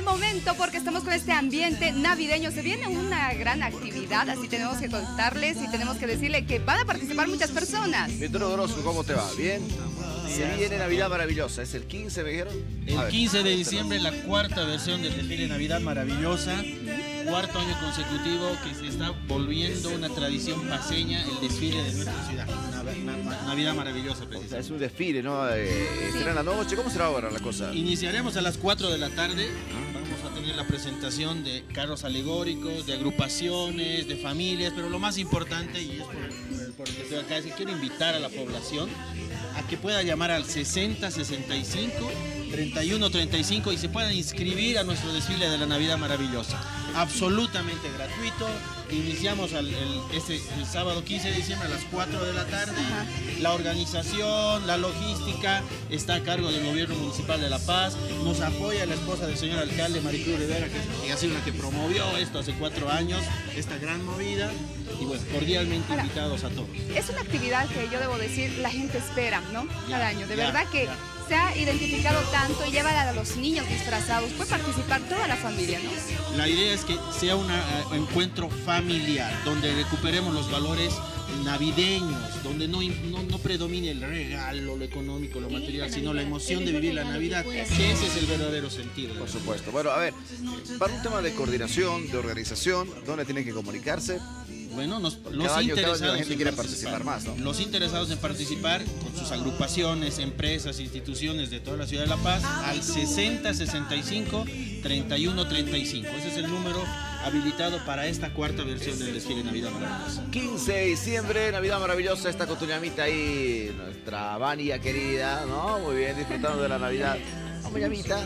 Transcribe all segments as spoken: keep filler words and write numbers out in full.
al momento porque estamos con este ambiente navideño. Se viene una gran actividad, así tenemos que contarles y tenemos que decirle que van a participar muchas personas. Víctor Orozco, ¿cómo te va? ¿Bien? Se viene Navidad Maravillosa. ¿Es el quince, me dijeron? El quince de diciembre, la cuarta versión del desfile Navidad Maravillosa. Cuarto año consecutivo que se está volviendo una tradición paseña, el desfile de nuestra ciudad. Navidad Maravillosa, precisamente. O sea, es un desfile, ¿no? Eh, Sí. ¿Será en la noche? ¿Cómo será ahora la cosa? Iniciaremos a las cuatro de la tarde. Vamos a tener la presentación de carros alegóricos, de agrupaciones, de familias, pero lo más importante, y es por, por el que estoy acá, es que quiero invitar a la población a que pueda llamar al sesenta sesenta y cinco treinta y uno treinta y cinco y se puedan inscribir a nuestro desfile de la Navidad Maravillosa. Absolutamente gratuito. Iniciamos el, el, este, el sábado quince de diciembre a las cuatro de la tarde. Ajá. La organización, la logística está a cargo del Gobierno Municipal de La Paz. Nos apoya la esposa del señor alcalde, Maricruz Rivera, que, que ha sido la que promovió esto hace cuatro años, esta gran movida. Y bueno, cordialmente Ahora, invitados a todos. Es una actividad que yo debo decir, la gente espera, ¿no? Ya, Cada año. De ya, verdad que ya. se ha identificado tanto y lleva a los niños disfrazados. Puede participar toda la familia, ¿no? La idea es que sea un encuentro familiar, donde recuperemos los valores navideños, donde no, no, no predomine el regalo, lo económico, lo material, sino la emoción de vivir la Navidad, que ese es el verdadero sentido. Por supuesto. Bueno, a ver, para un tema de coordinación, de organización, ¿dónde tienen que comunicarse? Bueno, nos, los Cada año, cada interesados año la gente en quiere participar más, ¿no? Los interesados en participar con sus agrupaciones, empresas, instituciones de toda la ciudad de La Paz al sesenta sesenta y cinco treinta y uno treinta y cinco. Ese es el número habilitado para esta cuarta versión del desfile Navidad Maravillosa. quince de diciembre, Navidad Maravillosa, está con tu ñamita ahí, nuestra Vania querida, ¿no? Muy bien, disfrutando de la Navidad. Vamos, ñamita.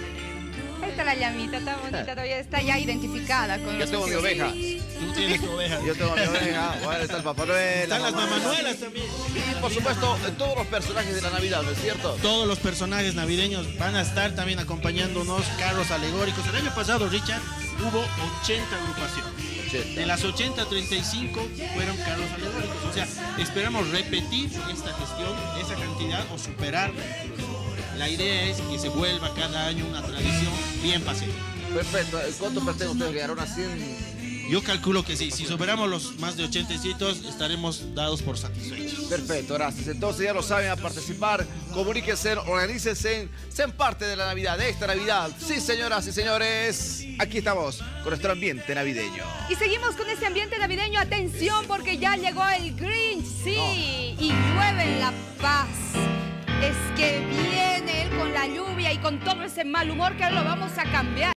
Ahí está la llamita, está bonita, todavía está ya identificada con Yo los tengo mi socios. oveja. Tú tienes tu oveja. Yo tengo mi oveja. Bueno, está el Papá Noel. Están la las mamá. mamanuelas también. Y por supuesto, todos los personajes de la Navidad, ¿no es cierto? Todos los personajes navideños van a estar también acompañándonos, carros alegóricos. El año pasado, Richard, hubo ochenta agrupaciones. ochenta. De las ochenta, treinta y cinco fueron carros alegóricos. O sea, esperamos repetir esta gestión, esa cantidad o superarla. La idea es que se vuelva cada año una tradición bien paseña. Perfecto. ¿Cuánto pretenden ustedes llegar? ¿Unas cien? Yo calculo que sí, si superamos los más de ochenta sitios, estaremos dados por satisfechos. Perfecto, gracias. Entonces ya lo saben, a participar, comuníquense, organícense, sean parte de la Navidad, de esta Navidad. Sí, señoras y señores, aquí estamos con nuestro ambiente navideño. Y seguimos con este ambiente navideño. Atención, porque ya llegó el Grinch, sí, y llueve en La Paz. Es que viene él con la lluvia y con todo ese mal humor que ahora lo vamos a cambiar.